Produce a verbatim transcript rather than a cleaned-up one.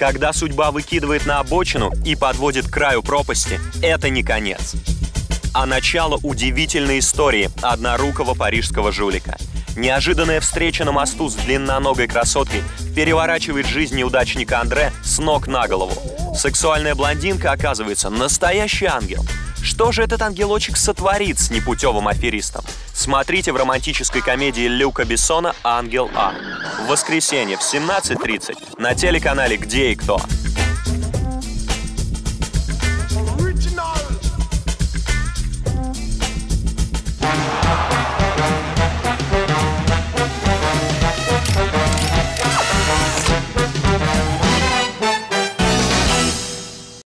Когда судьба выкидывает на обочину и подводит к краю пропасти, это не конец, а начало удивительной истории однорукого парижского жулика. Неожиданная встреча на мосту с длинноногой красоткой переворачивает жизнь неудачника Андре с ног на голову. Сексуальная блондинка оказывается настоящий ангел. Что же этот ангелочек сотворит с непутевым аферистом? Смотрите в романтической комедии Люка Бессона «Ангел А» в воскресенье в семнадцать тридцать на телеканале «Где и кто».